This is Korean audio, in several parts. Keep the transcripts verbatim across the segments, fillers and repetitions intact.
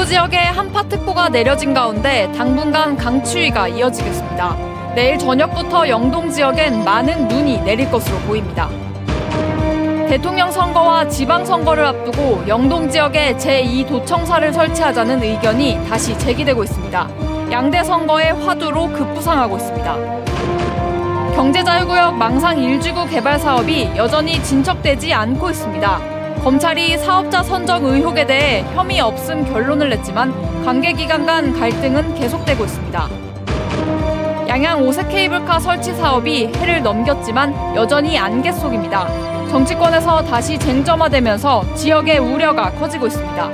지역에 한파특보가 내려진 가운데 당분간 강추위가 이어지겠습니다. 내일 저녁부터 영동 지역엔 많은 눈이 내릴 것으로 보입니다. 대통령 선거와 지방선거를 앞두고 영동 지역에 제이 도청사를 설치하자는 의견이 다시 제기되고 있습니다. 양대 선거의 화두로 급부상하고 있습니다. 경제자유구역 망상 일 지구 개발 사업이 여전히 진척되지 않고 있습니다. 검찰이 사업자 선정 의혹에 대해 혐의 없음 결론을 냈지만 관계기관 간 갈등은 계속되고 있습니다. 양양 오색 케이블카 설치 사업이 해를 넘겼지만 여전히 안개 속입니다. 정치권에서 다시 쟁점화되면서 지역의 우려가 커지고 있습니다.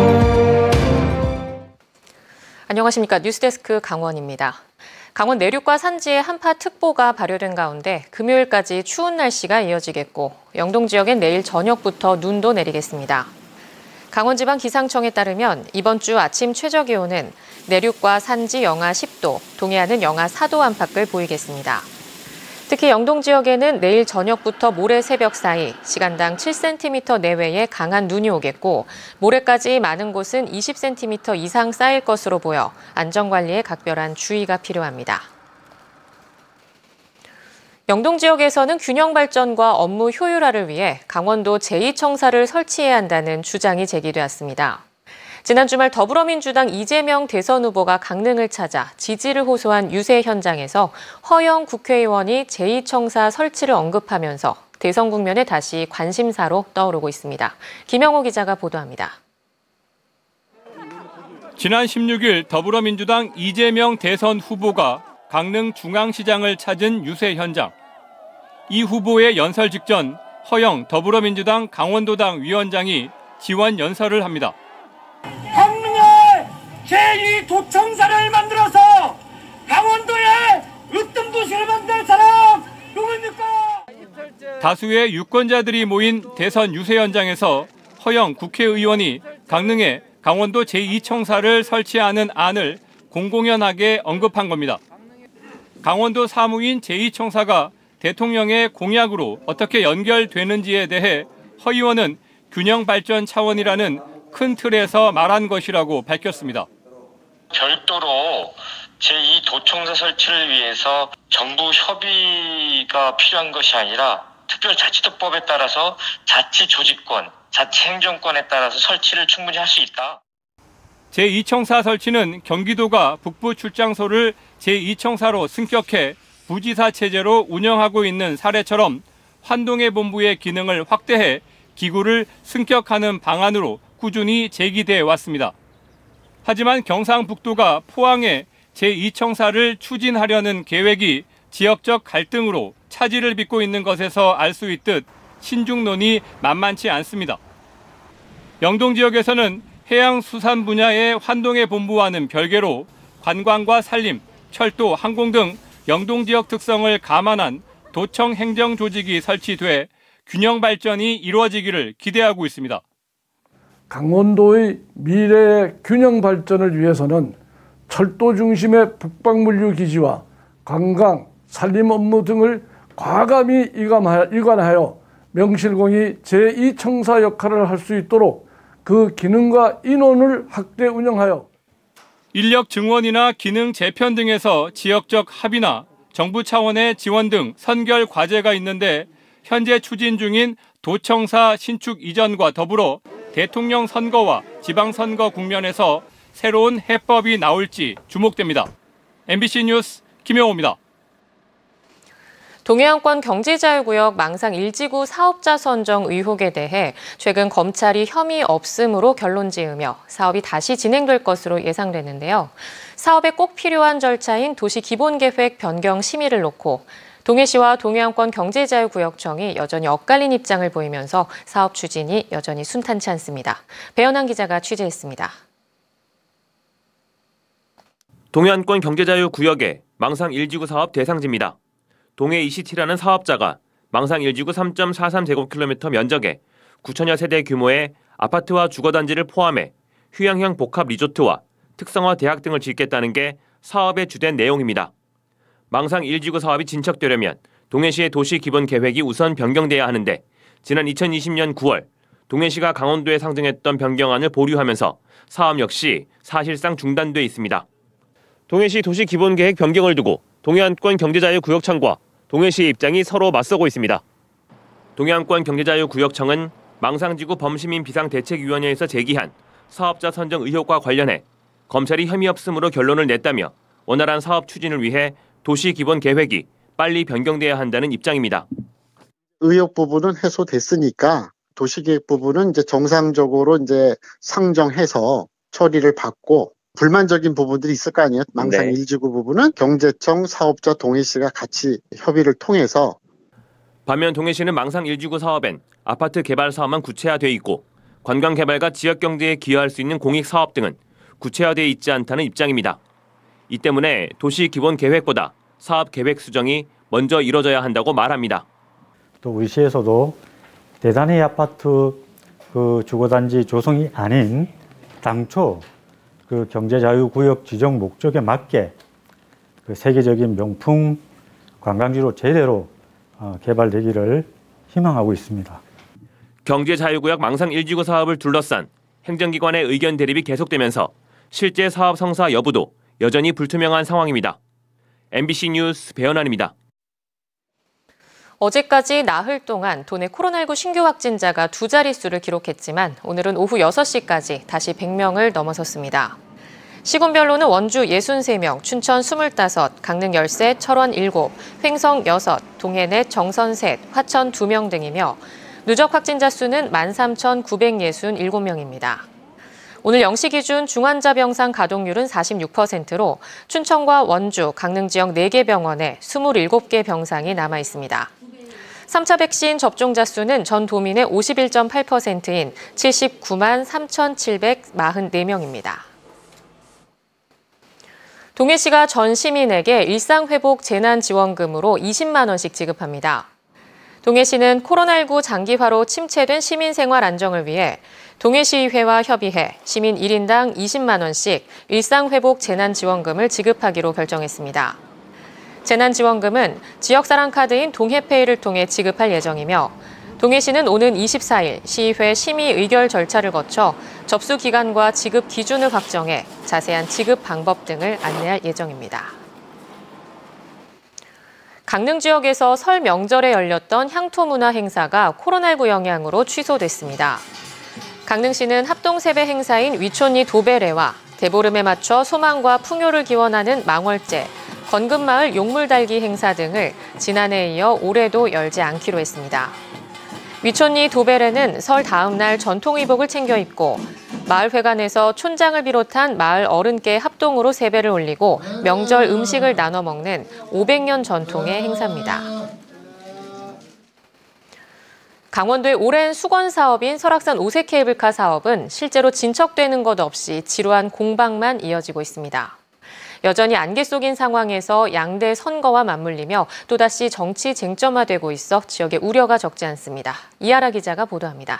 안녕하십니까. 뉴스데스크 강원입니다. 강원 내륙과 산지에 한파특보가 발효된 가운데 금요일까지 추운 날씨가 이어지겠고 영동 지역엔 내일 저녁부터 눈도 내리겠습니다. 강원지방기상청에 따르면 이번 주 아침 최저기온은 내륙과 산지 영하 십 도, 동해안은 영하 사 도 안팎을 보이겠습니다. 특히 영동 지역에는 내일 저녁부터 모레 새벽 사이 시간당 칠 센티미터 내외의 강한 눈이 오겠고 모레까지 많은 곳은 이십 센티미터 이상 쌓일 것으로 보여 안전관리에 각별한 주의가 필요합니다. 영동 지역에서는 균형 발전과 업무 효율화를 위해 강원도 제이 청사를 설치해야 한다는 주장이 제기되었습니다. 지난 주말 더불어민주당 이재명 대선 후보가 강릉을 찾아 지지를 호소한 유세 현장에서 허영 국회의원이 제이 청사 설치를 언급하면서 대선 국면에 다시 관심사로 떠오르고 있습니다. 김영호 기자가 보도합니다. 지난 십육 일 더불어민주당 이재명 대선 후보가 강릉 중앙시장을 찾은 유세 현장. 이 후보의 연설 직전 허영 더불어민주당 강원도당 위원장이 지원 연설을 합니다. 강릉에 제이 도청사를 만들어서 강원도에 으뜸 도시를 만들 사람 누구입니까? 다수의 유권자들이 모인 대선 유세 현장에서 허영 국회의원이 강릉에 강원도 제이 청사를 설치하는 안을 공공연하게 언급한 겁니다. 강원도 사무인 제이 청사가 대통령의 공약으로 어떻게 연결되는지에 대해 허 의원은 균형 발전 차원이라는 큰 틀에서 말한 것이라고 밝혔습니다. 별도로 제이 도청사 설치를 위해서 정부 협의가 필요한 것이 아니라 특별자치도법에 따라서 자치조직권, 자치행정권에 따라서 설치를 충분히 할 수 있다. 제이 청사 설치는 경기도가 북부 출장소를 제이 청사로 승격해 부지사 체제로 운영하고 있는 사례처럼 환동해 본부의 기능을 확대해 기구를 승격하는 방안으로 꾸준히 제기돼 왔습니다. 하지만 경상북도가 포항에 제이 청사를 추진하려는 계획이 지역적 갈등으로 차질을 빚고 있는 것에서 알 수 있듯 신중론이 만만치 않습니다. 영동 지역에서는 해양수산 분야의 환동해 본부와는 별개로 관광과 산림, 철도, 항공 등 영동 지역 특성을 감안한 도청 행정 조직이 설치돼 균형 발전이 이루어지기를 기대하고 있습니다. 강원도의 미래의 균형 발전을 위해서는 철도 중심의 북방물류 기지와 관광, 산림 업무 등을 과감히 이관하여 명실공히 제이 청사 역할을 할 수 있도록 그 기능과 인원을 확대 운영하여 인력 증원이나 기능 재편 등에서 지역적 합의나 정부 차원의 지원 등 선결 과제가 있는데 현재 추진 중인 도청사 신축 이전과 더불어 대통령 선거와 지방선거 국면에서 새로운 해법이 나올지 주목됩니다. 엠비씨 뉴스 김영호입니다. 동해안권 경제자유구역 망상 일 지구 사업자 선정 의혹에 대해 최근 검찰이 혐의 없음으로 결론 지으며 사업이 다시 진행될 것으로 예상되는데요. 사업에 꼭 필요한 절차인 도시기본계획 변경 심의를 놓고 동해시와 동해안권 경제자유구역청이 여전히 엇갈린 입장을 보이면서 사업 추진이 여전히 순탄치 않습니다. 배현환 기자가 취재했습니다. 동해안권 경제자유구역의 망상 일 지구 사업 대상지입니다. 동해 이씨티라는 사업자가 망상 일 지구 삼 점 사삼 제곱킬로미터 면적에 구천여 세대 규모의 아파트와 주거단지를 포함해 휴양형 복합 리조트와 특성화 대학 등을 짓겠다는 게 사업의 주된 내용입니다. 망상 일 지구 사업이 진척되려면 동해시의 도시 기본 계획이 우선 변경돼야 하는데 지난 이천이십 년 구월 동해시가 강원도에 상정했던 변경안을 보류하면서 사업 역시 사실상 중단돼 있습니다. 동해시 도시기본계획 변경을 두고 동해안권 경제자유구역청과 동해시의 입장이 서로 맞서고 있습니다. 동해안권 경제자유구역청은 망상지구 범시민 비상대책위원회에서 제기한 사업자 선정 의혹과 관련해 검찰이 혐의 없음으로 결론을 냈다며 원활한 사업 추진을 위해 도시기본계획이 빨리 변경돼야 한다는 입장입니다. 의혹 부분은 해소됐으니까 도시계획 부분은 이제 정상적으로 이제 상정해서 처리를 받고 불만적인 부분들이 있을 거 아니에요. 망상 네. 일 지구 부분은 경제청, 사업자, 동해시가 같이 협의를 통해서. 반면 동해시는 망상 일 지구 사업엔 아파트 개발 사업만 구체화돼 있고 관광개발과 지역경제에 기여할 수 있는 공익사업 등은 구체화되어 있지 않다는 입장입니다. 이 때문에 도시기본계획보다 사업계획 수정이 먼저 이뤄져야 한다고 말합니다. 또 우리 시에서도 대단히 아파트 그 주거단지 조성이 아닌 당초 그 경제자유구역 지정 목적에 맞게 그 세계적인 명품 관광지로 제대로 어, 개발되기를 희망하고 있습니다. 경제자유구역 망상 일 지구 사업을 둘러싼 행정기관의 의견 대립이 계속되면서 실제 사업 성사 여부도 여전히 불투명한 상황입니다. 엠비씨 뉴스 배현환입니다. 어제까지 나흘 동안 도내 코로나십구 신규 확진자가 두 자릿수를 기록했지만 오늘은 오후 여섯 시까지 다시 백 명을 넘어섰습니다. 시군별로는 원주 육십삼 명, 춘천 이십오, 강릉 십삼, 철원 칠, 횡성 육, 동해 넷, 정선 셋, 화천 두 명 등이며 누적 확진자 수는 만 삼천구백육십칠 명입니다. 오늘 영 시 기준 중환자 병상 가동률은 사십육 퍼센트로 춘천과 원주, 강릉 지역 네 개 병원에 이십칠 개 병상이 남아 있습니다. 삼 차 백신 접종자 수는 전 도민의 오십일 점 팔 퍼센트인 칠십구만 삼천칠백사십사 명입니다. 동해시가 전 시민에게 일상회복 재난지원금으로 이십만 원씩 지급합니다. 동해시는 코로나십구 장기화로 침체된 시민생활 안정을 위해 동해시의회와 협의해 시민 일 인당 이십만 원씩 일상회복 재난지원금을 지급하기로 결정했습니다. 재난지원금은 지역사랑카드인 동해페이를 통해 지급할 예정이며 동해시는 오는 이십사 일 시의회 심의 의결 절차를 거쳐 접수 기간과 지급 기준을 확정해 자세한 지급 방법 등을 안내할 예정입니다. 강릉 지역에서 설 명절에 열렸던 향토문화 행사가 코로나십구 영향으로 취소됐습니다. 강릉시는 합동세배 행사인 위촌리 도배례와 대보름에 맞춰 소망과 풍요를 기원하는 망월제, 건금마을 용물달기 행사 등을 지난해에 이어 올해도 열지 않기로 했습니다. 위촌리 도배례는 설 다음 날 전통의복을 챙겨 입고 마을회관에서 촌장을 비롯한 마을 어른께 합동으로 세배를 올리고 명절 음식을 나눠 먹는 오백 년 전통의 행사입니다. 강원도의 오랜 수건 사업인 설악산 오색 케이블카 사업은 실제로 진척되는 것 없이 지루한 공방만 이어지고 있습니다. 여전히 안개 속인 상황에서 양대 선거와 맞물리며 또다시 정치 쟁점화되고 있어 지역의 우려가 적지 않습니다. 이하라 기자가 보도합니다.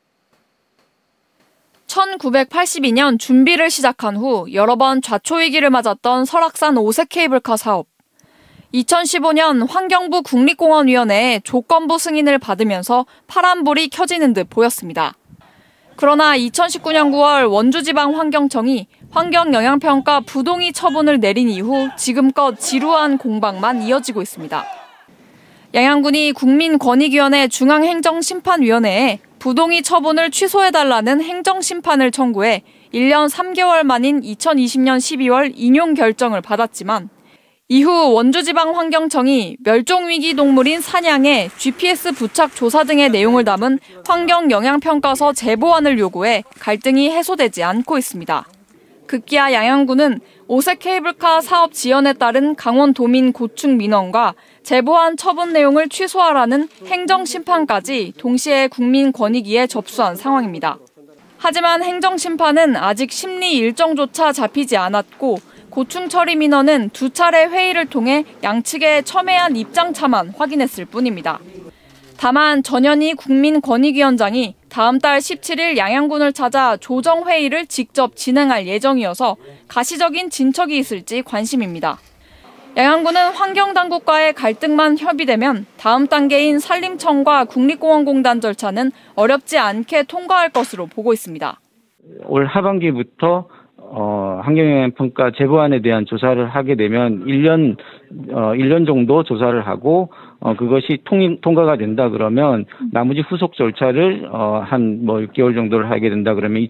천구백팔십이 년 준비를 시작한 후 여러 번 좌초위기를 맞았던 설악산 오색 케이블카 사업. 이천십오 년 환경부 국립공원위원회의 조건부 승인을 받으면서 파란불이 켜지는 듯 보였습니다. 그러나 이천십구 년 구월 원주지방환경청이 환경영향평가 부동의 처분을 내린 이후 지금껏 지루한 공방만 이어지고 있습니다. 양양군이 국민권익위원회 중앙행정심판위원회에 부동의 처분을 취소해달라는 행정심판을 청구해 일 년 삼 개월 만인 이천이십 년 십이월 인용 결정을 받았지만 이후 원주지방환경청이 멸종위기 동물인 사냥의 지피에스 부착 조사 등의 내용을 담은 환경영향평가서 제보안을 요구해 갈등이 해소되지 않고 있습니다. 급기야 양양군은 오색 케이블카 사업 지연에 따른 강원도민 고충 민원과 제보안 처분 내용을 취소하라는 행정심판까지 동시에 국민권익위에 접수한 상황입니다. 하지만 행정심판은 아직 심리 일정조차 잡히지 않았고 고충 처리 민원은 두 차례 회의를 통해 양측의 첨예한 입장차만 확인했을 뿐입니다. 다만 전현희 국민권익위원장이 다음 달 십칠 일 양양군을 찾아 조정회의를 직접 진행할 예정이어서 가시적인 진척이 있을지 관심입니다. 양양군은 환경당국과의 갈등만 협의되면 다음 단계인 산림청과 국립공원공단 절차는 어렵지 않게 통과할 것으로 보고 있습니다. 올 하반기부터 어, 환경영향평가 제보안에 대한 조사를 하게 되면 일 년, 어, 일 년 정도 조사를 하고, 어, 그것이 통, 통과가 된다 그러면 나머지 후속 절차를, 어, 한 뭐 육 개월 정도를 하게 된다 그러면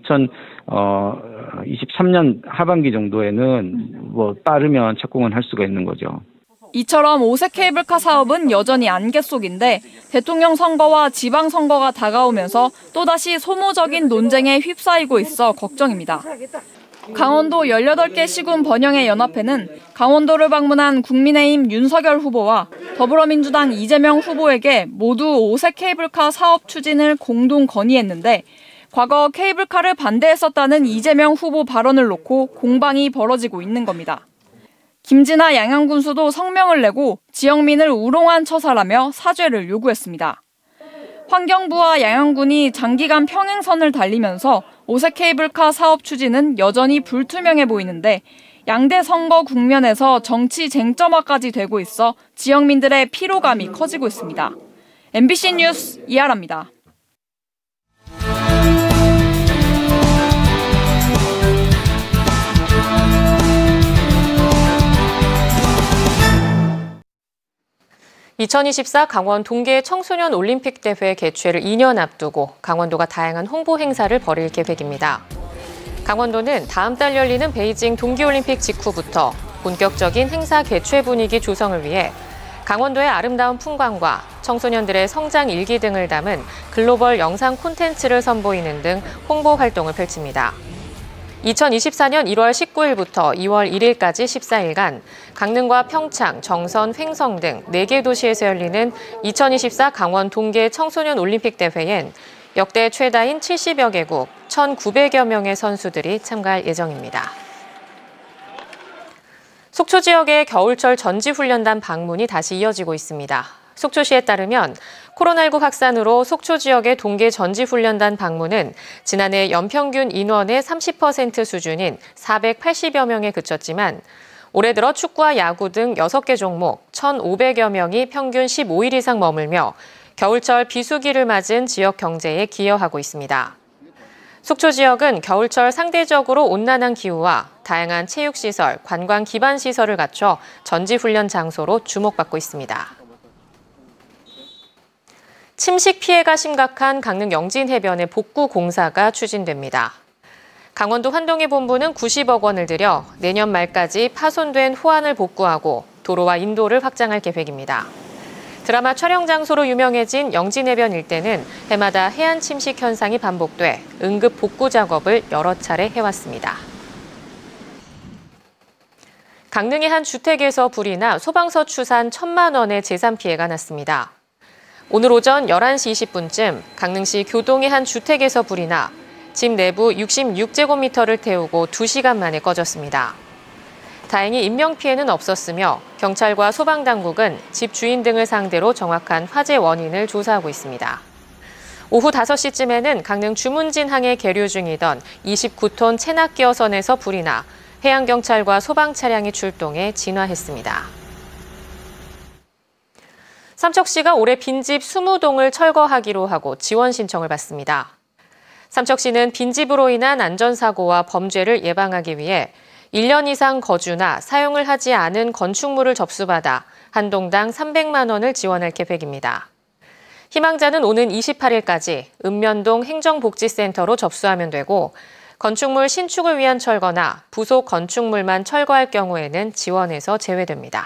이천이십삼 년 하반기 정도에는 뭐 빠르면 착공을 할 수가 있는 거죠. 이처럼 오색 케이블카 사업은 여전히 안개 속인데 대통령 선거와 지방선거가 다가오면서 또다시 소모적인 논쟁에 휩싸이고 있어 걱정입니다. 강원도 열여덟 개 시군 번영의 연합회는 강원도를 방문한 국민의힘 윤석열 후보와 더불어민주당 이재명 후보에게 모두 오색 케이블카 사업 추진을 공동 건의했는데 과거 케이블카를 반대했었다는 이재명 후보 발언을 놓고 공방이 벌어지고 있는 겁니다. 김진아 양양군수도 성명을 내고 지역민을 우롱한 처사라며 사죄를 요구했습니다. 환경부와 양양군이 장기간 평행선을 달리면서 오색 케이블카 사업 추진은 여전히 불투명해 보이는데 양대 선거 국면에서 정치 쟁점화까지 되고 있어 지역민들의 피로감이 커지고 있습니다. 엠비씨 뉴스 이하라입니다. 이천이십사 강원 동계 청소년 올림픽 대회 개최를 이 년 앞두고 강원도가 다양한 홍보 행사를 벌일 계획입니다. 강원도는 다음 달 열리는 베이징 동계올림픽 직후부터 본격적인 행사 개최 분위기 조성을 위해 강원도의 아름다운 풍광과 청소년들의 성장 일기 등을 담은 글로벌 영상 콘텐츠를 선보이는 등 홍보 활동을 펼칩니다. 이천이십사 년 일월 십구일부터 이월 일일까지 십사 일간 강릉과 평창, 정선, 횡성 등 네 개 도시에서 열리는 이천이십사 강원 동계 청소년 올림픽 대회엔 역대 최다인 칠십여 개국 천구백여 명의 선수들이 참가할 예정입니다. 속초 지역의 겨울철 전지훈련단 방문이 다시 이어지고 있습니다. 속초시에 따르면 코로나십구 확산으로 속초 지역의 동계 전지훈련단 방문은 지난해 연평균 인원의 삼십 퍼센트 수준인 사백팔십여 명에 그쳤지만 올해 들어 축구와 야구 등 여섯 개 종목 천오백여 명이 평균 십오 일 이상 머물며 겨울철 비수기를 맞은 지역 경제에 기여하고 있습니다. 속초 지역은 겨울철 상대적으로 온난한 기후와 다양한 체육시설, 관광 기반 시설을 갖춰 전지훈련 장소로 주목받고 있습니다. 침식 피해가 심각한 강릉 영진 해변의 복구 공사가 추진됩니다. 강원도 환동해 본부는 구십억 원을 들여 내년 말까지 파손된 호안을 복구하고 도로와 인도를 확장할 계획입니다. 드라마 촬영 장소로 유명해진 영진 해변 일대는 해마다 해안 침식 현상이 반복돼 응급 복구 작업을 여러 차례 해왔습니다. 강릉의 한 주택에서 불이 나 소방서 추산 천만 원의 재산 피해가 났습니다. 오늘 오전 열한 시 이십 분쯤 강릉시 교동의 한 주택에서 불이 나 집 내부 육십육 제곱미터를 태우고 두 시간 만에 꺼졌습니다. 다행히 인명피해는 없었으며 경찰과 소방당국은 집 주인 등을 상대로 정확한 화재 원인을 조사하고 있습니다. 오후 다섯 시쯤에는 강릉 주문진항에 계류 중이던 이십구 톤 체납기어선에서 불이 나 해양경찰과 소방 차량이 출동해 진화했습니다. 삼척시가 올해 빈집 이십 동을 철거하기로 하고 지원 신청을 받습니다. 삼척시는 빈집으로 인한 안전사고와 범죄를 예방하기 위해 일 년 이상 거주나 사용을 하지 않은 건축물을 접수받아 한 동당 삼백만 원을 지원할 계획입니다. 희망자는 오는 이십팔 일까지 읍면동 행정복지센터로 접수하면 되고 건축물 신축을 위한 철거나 부속 건축물만 철거할 경우에는 지원에서 제외됩니다.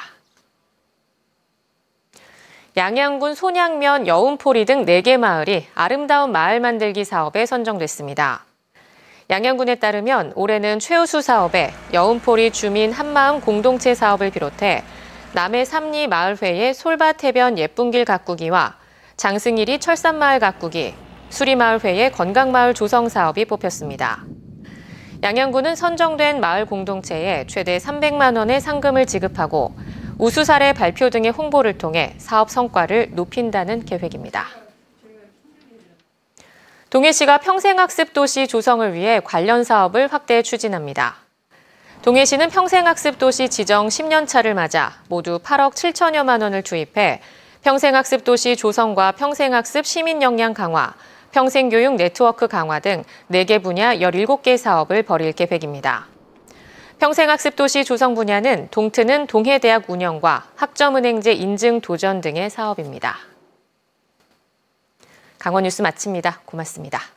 양양군 손양면, 여운포리 등 네 개 마을이 아름다운 마을 만들기 사업에 선정됐습니다. 양양군에 따르면 올해는 최우수 사업에 여운포리 주민 한마음 공동체 사업을 비롯해 남해 삼리 마을회의 솔밭 해변 예쁜길 가꾸기와 장승일이 철산마을 가꾸기, 수리마을회의 건강마을 조성 사업이 뽑혔습니다. 양양군은 선정된 마을 공동체에 최대 삼백만 원의 상금을 지급하고 우수 사례 발표 등의 홍보를 통해 사업 성과를 높인다는 계획입니다. 동해시가 평생학습 도시 조성을 위해 관련 사업을 확대 추진합니다. 동해시는 평생학습도시 지정 십 년 차를 맞아 모두 팔억 칠천여만 원을 투입해 평생학습도시 조성과 평생학습 시민 역량 강화, 평생교육 네트워크 강화 등 네 개 분야 열일곱 개 사업을 벌일 계획입니다. 평생학습도시 조성 분야는 동트는 동해대학 운영과 학점은행제 인증 도전 등의 사업입니다. 강원 뉴스 마칩니다. 고맙습니다.